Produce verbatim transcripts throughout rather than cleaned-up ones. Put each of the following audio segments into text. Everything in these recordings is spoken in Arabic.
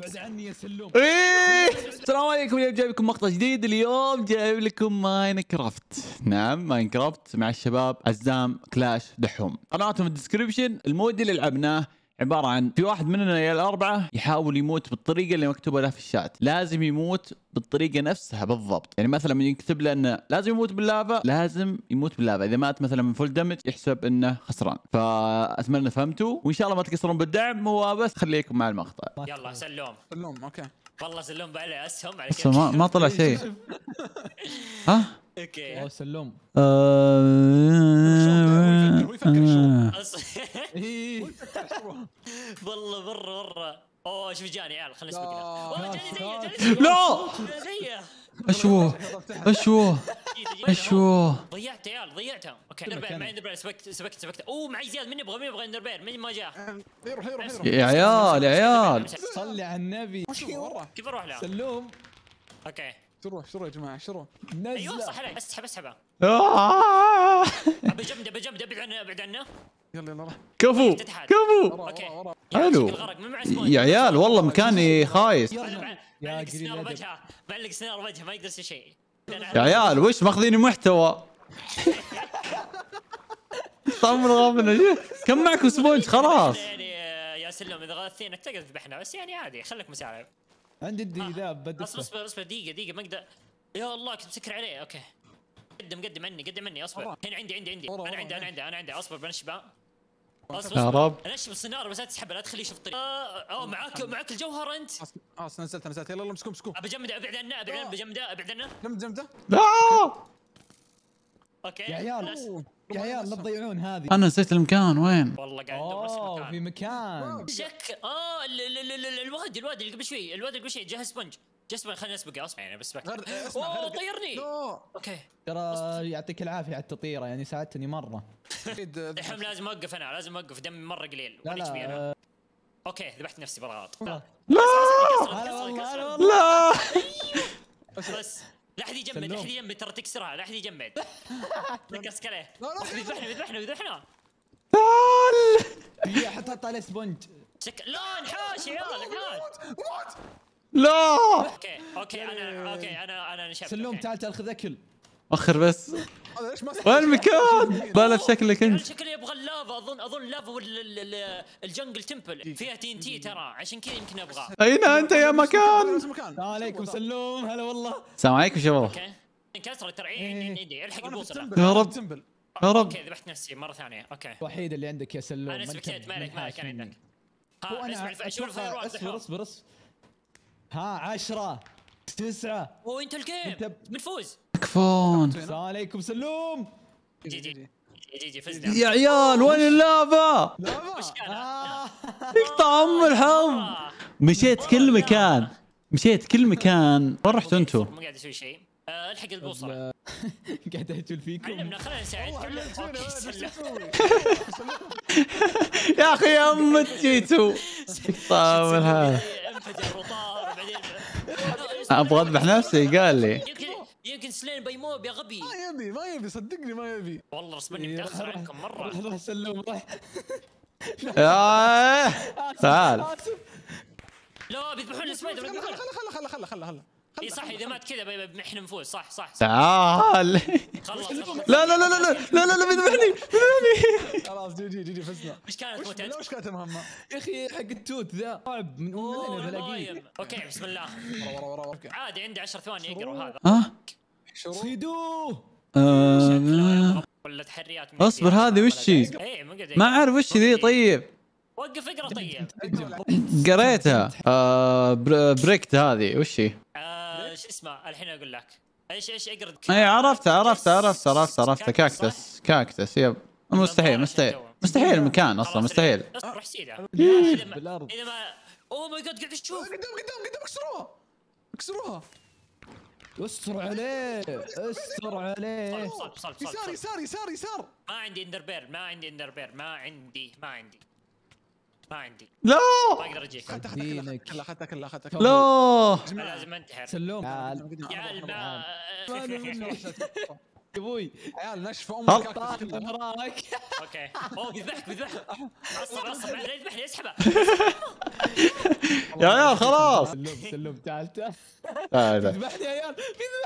ابعد عني يا سلوم. ايه السلام عليكم، اليوم جايب لكم مقطع جديد. اليوم جايب لكم ماينكرافت. نعم ماينكرافت مع الشباب عزام كلاش دحوم. قناتهم الديسكربشن. المود اللي لعبناه عباره عن في واحد مننا يا الاربعه يحاول يموت بالطريقه اللي مكتوبه له في الشات. لازم يموت بالطريقه نفسها بالضبط. يعني مثلا من يكتب له انه لازم يموت باللافا لازم يموت باللافا. اذا مات مثلا من فول دمج يحسب انه خسران. فاتمنى فهمتوا وان شاء الله ما تقصرون بالدعم. هو بس خليكم مع المقطع. يلا سلوم سلوم. اوكي والله سلوم بقى له اسهم على بس ما, ما طلع شيء. ها اوكي اوه سلوم. آه... هو يفكر شو أص- ايه والله مره مره. اوه شوف جاني يا عيال خلينا نسبق له. لا. اوه جاني زيه لا. جاني زيه لا زيه. اشوه اشوه اشوه. ضيعت يا عيال ضيعتها. اوكي اندربير معي اندربير سبكت سبكت سبكت. اوه معي زياد. من يبغى من يبغى اندربير من ما جاء. يروح يروح يروح يا عيال يا عيال صلي على النبي. ورا كيف اروح له؟ سلوم اوكي شروح شروح يا جماعه شروح ايوه نزله. صح عليك. اسحب اسحبه. آه. ابي جمده ابي جمده ابعد عنه ابعد عنه. يلا يلا راح كفو كفو. ورا اوكي. ورا ورا حلو. الغرق من معه سبون. يا عيال والله مكاني خايس. يا معلق قليل سنار الأدب. وجهه معلق سنار وجهه ما يقدر يسوي شيء. يا عيال وش ماخذيني محتوى. طمن غافنا. كم معكم سبونج خلاص. يعني يا سلم اذا غاثينك تقدر تذبحنا بس يعني عادي خليك مساعد. عندي الذئاب اصبر بدفه. اصبر اصبر دقيقه دقيقه ما اقدر. يا الله كنت مسكر عليه. اوكي قدم قدم عني قدم عني. اصبر هنا عندي عندي عندي انا عندي انا عندي انا عندي اصبر بنشبه. اصبر يا رب. انشب السناره بس لا تسحبه لا تخليه يشوف الطريق. اه معك معك الجوهر انت. اه نزلت نزلت يلا يلا مسكوه مسكوه ابى جمده ابعد عنه ابعد عنه بجمده ابعد عنه. جمد جمده لا اوكي يا عيال يا عيال لا تضيعون هذه. انا نسيت المكان وين. والله قاعد ندور بس اوه في مكان. مكان. شك اه ال- ال- ال- ال- الواد الواد اللي قبل شوي الواد اللي قبل شوي جهز سبونج جهز سبونج خلينا نسبقه اصبر يعني بس غير اسمع اوه غير طيرني. لا اوكي ترى يعطيك العافيه على التطيره يعني ساعدتني مره. اكيد الحين لازم اوقف انا لازم اوقف دمي مره قليل. لا ولا تبي انا لا اوكي ذبحت نفسي بالغلط. لا لا هلا والله هلا والله. لا بس لا احد يجمد لا احد يجمد ترى تكسرها لا احد يجمد. نكسك عليه لا لا يذبحنا يذبحنا يذبحنا. هي حط حط عليه سبونج. شك لا انحاش يا عيال انحاش. موت لا اوكي اوكي انا اوكي انا انا نشفت. سلوم تعال تعال خذ اكل. اخر بس. هذا ليش ما وين المكان؟ باله بشكلك انت. شكله يبغى اللافا اظن اظن لافا ولا الجنجل تمبل فيها تي ان تي ترى عشان كذا يمكن ابغاه. اين انت يا مكان؟ السلام عليكم سلوم هلا والله. السلام عليكم شباب. اوكي انكسر ترى عندي عندي عندي الحق البوصله. يا رب. تنبل يا رب. اوكي ذبحت نفسي مره ثانيه. اوكي الوحيد اللي عندك يا سلوم. انا سبكيت مالك مالك كان عندك. ها وانا اسمع الف- شوف الفاير وورد اصبر اصبر اصبر. ها عشرة تسعة. اوه انت الجيم أنت- بنفوز. تكفون. السلام عليكم سلوم. جي جي جي جي فزنا. يا عيال وين اللافا؟ وش كان؟ آه. يقطع ام الحظ. مشيت كل مكان مشيت كل مكان. وين رحتوا انتوا؟ ما قاعد اسوي شيء. آه، الحق البوصله. قاعد اهجل فيكم. علمنا خلينا نساعد. أوكي، سلام. يا اخي يا ام جيتوا. يقطع ام الحظ. انفجر وطار بعدين ابغى اذبح نفسي قال لي. يمكن يمكن سلين بيموت يا غبي. ما يبي ما يبي صدقني ما يبي والله رسمني متاخر عنكم مره. روح سلوم روح. يا تعال. لا بيذبحون السبايدر خله بيذبحون. خله خله خله خله خله اي صح اذا مات كذا بي- بي- احنا نفوز صح صح صح. تعال. خلص خلص. لا لا لا لا لا لا لا لا بيذبحني بيذبحني. خلاص جي جي جي جي فزنا وش كانت وش موتات؟ وش كانت المهمه؟ يا اخي حق التوت ذا صعب من أوه، وين بلاقيه. الوايم. اوكي بسم الله. ورا ورا ورا اوكي عادي عندي عشر ثواني يقرا هذا. ها؟ شروط صيدوه. آه، ولا تحريات من اصبر هذه وش هي؟ ايه ما قاعد ما اعرف وش ذي. طيب وقف اقرا طيب. قريتها. آه بر- بريكت هذه وش هي؟ آه، شو اسمه الحين اقول لك. ايش ايش اقرا. اي عرفتها عرفتها عرفتها عرفتها عرفتها كاكتس كاكتس يب. مستحيل مستحيل مستحيل المكان اصلا مستحيل. اصبر روح سيده. بالارض. اذا ما اوه ماي جاد قاعد اشوف. قدام قدام قدام اكسروها اكسروها استر عليه استر عليه. صل صل صل يسار صل. يسار يسار يسار ما عندي اندر بير ما عندي اندر بير ما عندي ما عندي ما عندي لا ما اقدر اجيك. اخذتها دينك. كلها اخذتها كلها اخذتها لا لازم انتحر. سلوم يا عيال ما ابوي عيال نشف هل- امك طالع كاكتس كلها. وراك. اوكي اوه بيذبحك بيذبحك عصب عصب لا يذبحني اسحبه يا عيال خلاص. سلوم سلوم تعال تعال لا لا اذبحني يا عيال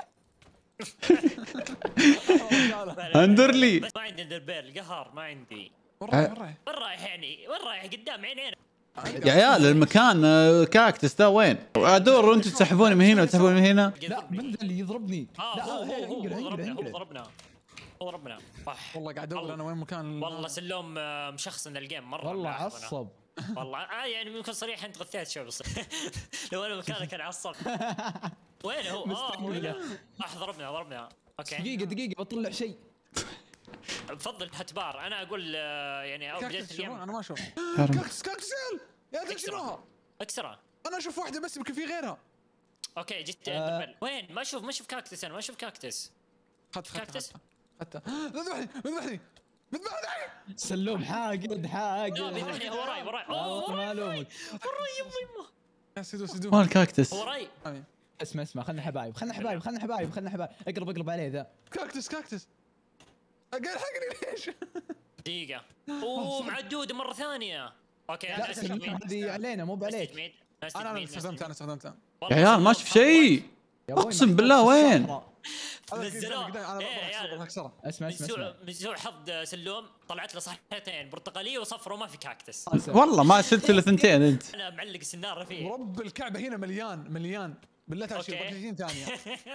اندر لي. بس ما عندي اندربير القهر ما عندي. وين رايح وين رايح؟ وين رايح يعني؟ وين رايح قدام عينينا؟ يا عيال المكان آه، كاكتس ده وين؟ ادور انتم تسحبوني من هنا وتسحبوني من هنا. لا من ذا اللي يضربني؟ اه لا هو هو هي- هو انقله هو انقله ضربنا هو انقله ضربنا هو ضربنا صح. والله قاعد ادور انا وين مكان. والله سلوم آه، مشخصن الجيم مره والله معفنة. عصب. والله آه يعني بكون صريح انت غثيت شوي بس لو انا مكانك كان عصب. وين هو؟ اه هو هنا. آه ضربنا ضربنا اوكي دقيقة دقيقة بطلع شيء. بفضل هتبار انا اقول آه، يعني او بدايه كاكتس شوفون الجيم انا ما اشوف. كاكتس كاكتس يا يا تكسروها. اكسرها. انا اشوف واحده بس يمكن في غيرها. اوكي جيت آه. آه. وين ما اشوف ما اشوف كاكتس انا ما اشوف كاكتس. خدت خدت كاكتس؟ حتى ذبحني ذبحني ذبحني. سلوم حاقد حاقد. لا بيذبحني هو وراي وراي اوه والله وراي ما وراي الومك. يما يما يا سيدو سيدو. وين الكاكتس؟ هو وراي. اسمع اسمع خلنا حبايب خلنا حبايب خلنا حبايب خلنا حبايب اقرب اقرب عليه ذا. كاكتس كاكتس. قال حقني ليش؟ دقيقة اوه معدود مرة ثانية. اوكي لا انا سلوم هذه علينا مو بعليك. انا انا استخدمتها انا استخدمتها. يا عيال ما اشوف شيء. يا أبوي أقسم محطوط بالله في وين؟ الصحراء. نزلوه. انا إيه يا عيال. بروح اكسرها. اسمع من اسمع سوء اسمع. من سوء حظ سلوم طلعت له صحتين برتقالية وصفر وما في كاكتس. والله ما شلت الا ثنتين انت. انا معلق السنارة فيه. ورب الكعبه هنا مليان مليان بالله تعال شيل أوكي. بكتين ثانيه.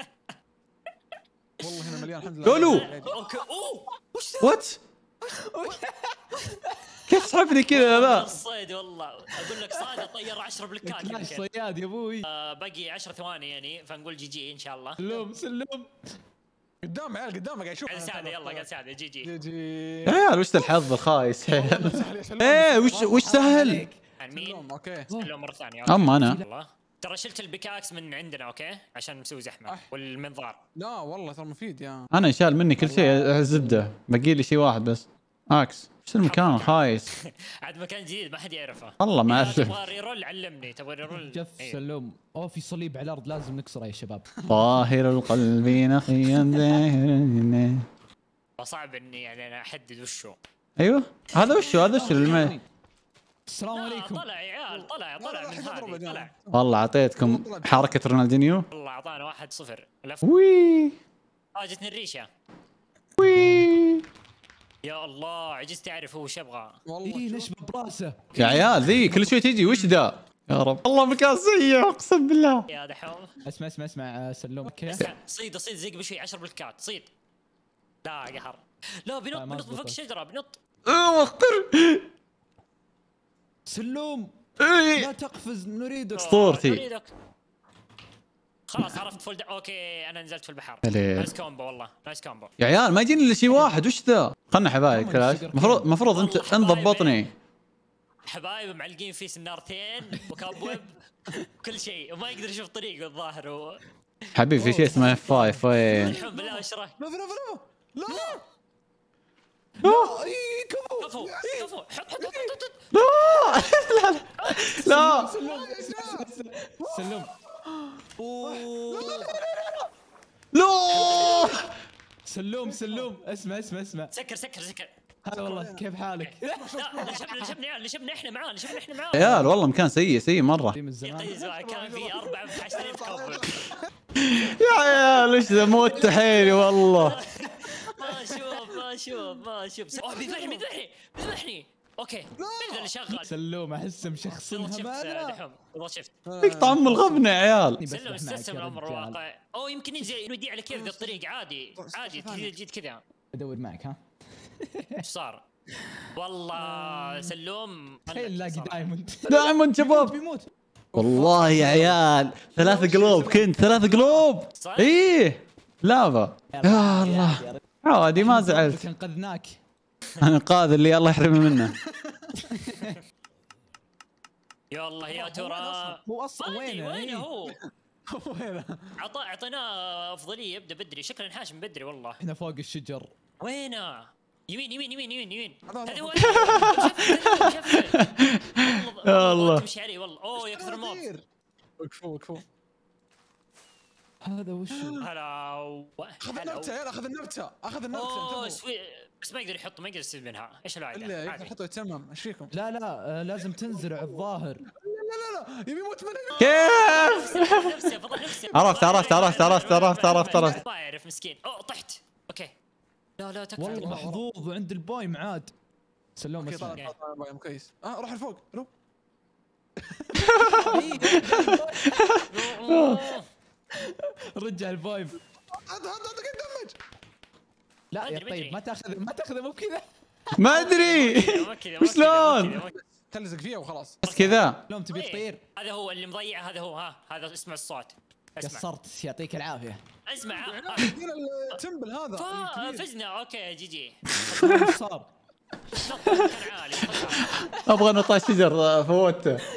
والله هنا مليان الحمد لله. لولو. اوكي اوه وش ذا؟ وات؟ كيف سحبني كذا لا؟ الصيد والله اقول لك صاد طير عشرة بالكاد كلاش يمكن. صياد يا ابوي. آه، باقي عشر ثواني يعني فنقول جي جي ان شاء الله. سلوم سلوم. قدام عيال قدام قاعد يشوف. قاعد ساعده يلا قاعد ساعده جي جي. جي جي. يا عيال وش الحظ الخايس حيل. سهل يا سلام. ايه وش وش سهل؟ عليك. عن مين؟ سلام، اوكي. سلوم مرة ثانية. أوكي. اما انا والله ترى شلت البيكاكس من عندنا اوكي عشان نسوي زحمة أح. والمنظار. لا والله ترى مفيد يا. انا شال مني كل شيء الزبده باقي لي شيء واحد بس. اكس وش المكان الخايس؟ عاد مكان جديد ما حد يعرفه. والله ما إذا اعرف. تبغى ريرول علمني تبغى ريرول. جف إيه. سلوم. اوه في صليب على الارض لازم نكسره يا شباب. طاهر القلب نقيا ذاهرا. صعب اني يعني انا احدد وشو. ايوه هذا وشو هذا وشو المي. السلام لا عليكم. طلع يا عيال طلع لا، طلع لا، من أحد يضربه هذه يا طلع. والله اعطيتكم حركه رونالدينيو. والله اعطانا واحد صفر لف. وي اه جتني الريشه. وي يا الله عجزت اعرف هو وش يبغى. والله اي شوف. نشبه براسه. يا عيال ذي كل شوي تجي وش ذا؟ يا رب والله مكان سيء اقسم بالله. يا دحوم اسمع اسمع اسمع آه، سلوم اوكي. اسمع، صيد صيد زق بشوي عشرة بالكات صيد. لا قهر. لا بنط آه، ما بنط من فوق أضبطك. الشجره بنط. اه وقر. سلوم إيه. لا تقفز نريدك. أسطورتي. أريدك. خلاص عرفت فول د... اوكي انا نزلت في البحر. عليه. نايس كومبو والله نايس كومبو. يا عيال ما يجيني الا شيء واحد وش ذا؟ خلنا حبايب كلاش المفروض المفروض انت والله انت حبايبي. ضبطني. حبايب معلقين فيه سنارتين وكابوب كل شيء وما يقدر يشوف طريقه الظاهر و... حبيبي في شيء اسمه اف فايف وين؟ الحمد بالله وش رايك؟ لا لا لا لا لا اي كفو. كفو كفو حط حط حط حط لا لا سلوم سلوم. لا سلوم سلوم اسمع اسمع اسمع. سكر سكر سكر. هلا والله كيف حالك؟ لا نشبنا نشبنا نشبنا احنا معاه نشبنا احنا معاه. يا عيال والله مكان سيء سيء مره. من زمان. يقيز كان في أربعة عشرين كوب. يا عيال ايش ذا موت حيلي والله. ما اشوف ما اشوف ما اشوف. اوه بيذبحني بيذبحني بيذبحني. اوكي مين ذا اللي شغال؟ سلوم احسه مشخصنها والله شفت معنا. دحوم والله شفت. يقطع ام الغبنة يا عيال. سلم استسلم الامر الواقع. او يمكن يجي يودي على كذا الطريق عادي عادي كذا جيت كذا. ادور معك ها. ايش صار؟ والله سلوم تخيل لاقي دايموند. دايموند شباب. بيموت. والله يا عيال ثلاث قلوب كنت ثلاث قلوب. صح؟ ايه لافا يا الله عادي ما زعلت. انقذناك. انا القائد اللي الله يحرمه منه. يا الله يا ترى هو اصلا ما أدري وينه؟ وينه هو؟ وينه؟ عطى اعطيناه افضليه يبدا بدري شكله انحاش من بدري والله. احنا فوق الشجر. وينه؟ يمين يمين يمين يمين يمين هذا هذا هو. يا الله. تمشي عليه والله اوه يكثر الموب. وقفوا وقفوا. هذا وش هلا و- اخذ هلا و- النبته يا اخذ النبته اخذ النبته اوه انتبهوا. سوي بس ما يقدر يحطه ما يقدر يستفيد منها. ايش الا العاده؟ يقدر عادي. يحطه يتمم ايش فيكم؟ لا لا آه، لازم تنزرع الظاهر. لا لا لا يبي يموت مني. كيف؟ نفسي فضل نفسي. عرفت عرفت عرفت عرفت عرفت عرفت عرفت. ما يعرف مسكين. اوه طحت. اوكي. لا لا تكفى. والله محظوظ عند الباي معاد. سلام اوكي اسمع. طلع طلع طلع كويس. اه روح لفوق روح. رجع الباي. هذا هذا هذا قاعد يدمج. لا ما يا أدري، ما طيب أدري. ما تاخذ ما تاخذه مو بكذا. ما ادري مو كذا، مو كذا، شلون؟ مو كذا، مو كذا. تلزق فيها وخلاص. بس كذا. لو تبي إيه، تطير هذا هو اللي مضيع. هذا هو. ها هذا اسمع الصوت. اسمع قصرت يعطيك العافيه. اسمع. ها. هنا التمبل هذا فا- الكبير. فزنا. اوكي جي جي. وش صار؟ نط كان عالي. ابغى نطاش شجر فوتته.